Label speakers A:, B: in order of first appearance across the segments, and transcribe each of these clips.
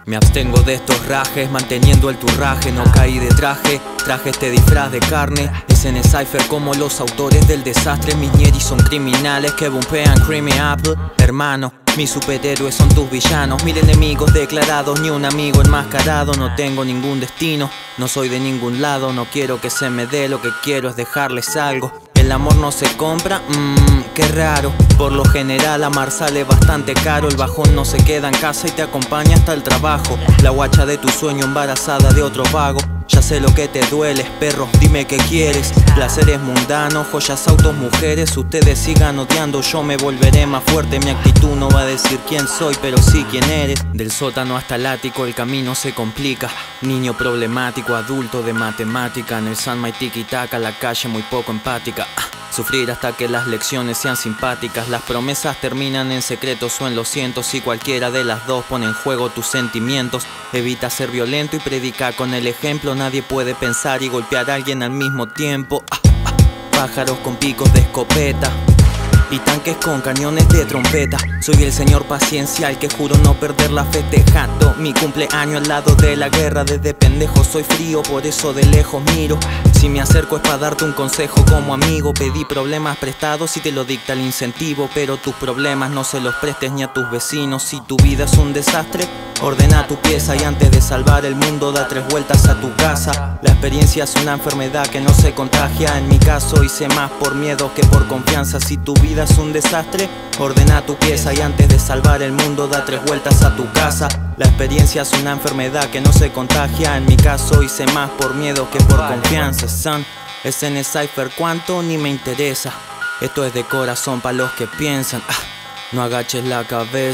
A: Me abstengo de estos rajes, manteniendo el turraje. No caí de traje, traje este disfraz de carne. Es en el cypher como los autores del desastre. Mis ñeris son criminales que bumpean Creamy Apple. Hermano, mis superhéroes son tus villanos. Mil enemigos declarados, ni un amigo enmascarado. No tengo ningún destino, no soy de ningún lado. No quiero que se me dé, lo que quiero es dejarles algo. El amor no se compra, qué raro. Por lo general amar sale bastante caro. El bajón no se queda en casa y te acompaña hasta el trabajo. La guacha de tu sueño embarazada de otro vago. Ya sé lo que te duele, perro, dime qué quieres. Placeres mundanos, joyas, autos, mujeres. Ustedes sigan odiando, yo me volveré más fuerte. Mi actitud no va a decir quién soy, pero sí quién eres. Del sótano hasta el ático el camino se complica. Niño problemático, adulto de matemática. En el San My Tiki Taka, la calle muy poco empática. Sufrir hasta que las lecciones sean simpáticas. Las promesas terminan en secretos o en lo siento. Si cualquiera de las dos pone en juego tus sentimientos. Evita ser violento y predica con el ejemplo. Nadie puede pensar y golpear a alguien al mismo tiempo. Pájaros con picos de escopeta y tanques con cañones de trompeta. Soy el señor paciencial que juro no perderla festejando mi cumpleaños al lado de la guerra. Desde pendejo soy frío, por eso de lejos miro. Si me acerco es para darte un consejo como amigo. Pedí problemas prestados y te lo dicta el incentivo. Pero tus problemas no se los prestes ni a tus vecinos. Si tu vida es un desastre, ordena tu pieza y antes de salvar el mundo da 3 vueltas a tu casa. La experiencia es una enfermedad que no se contagia. En mi caso hice más por miedo que por confianza. Si tu vida es un desastre, ordena tu pieza y antes de salvar el mundo da 3 vueltas a tu casa. La experiencia es una enfermedad que no se contagia. En mi caso hice más por miedo que por confianza, son. Es en el cypher cuánto ni me interesa. Esto es de corazón pa' los que piensan. No agaches la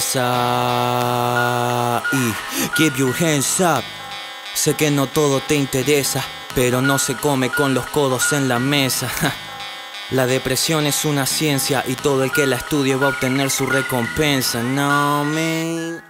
A: cabeza y keep your hands up. Sé que no todo te interesa, pero no se come con los codos en la mesa. La depresión es una ciencia y todo el que la estudie va a obtener su recompensa. No, man.